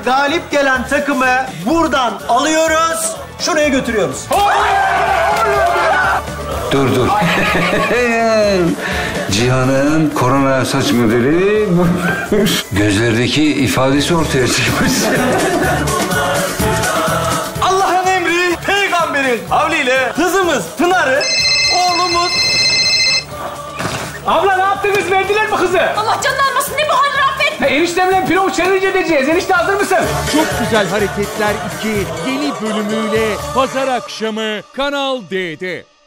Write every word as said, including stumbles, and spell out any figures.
galip gelen takımı buradan alıyoruz, şuraya götürüyoruz. Dur dur. Cihan'ın korona saç modeli gözlerdeki ifadesi ortaya çıkmış. Allah'ın emri, peygamberin kavliyle kızımız Pınar'ı, oğlumuz... Abla ne yaptınız? Verdiler mi kızı? Allah canını almasın, ne bu hal Rafet? Ha, eniştemle pilav challenge edeceğiz. Enişte hazır mısın? Çok Güzel Hareketler iki yeni bölümüyle pazar akşamı Kanal D'de.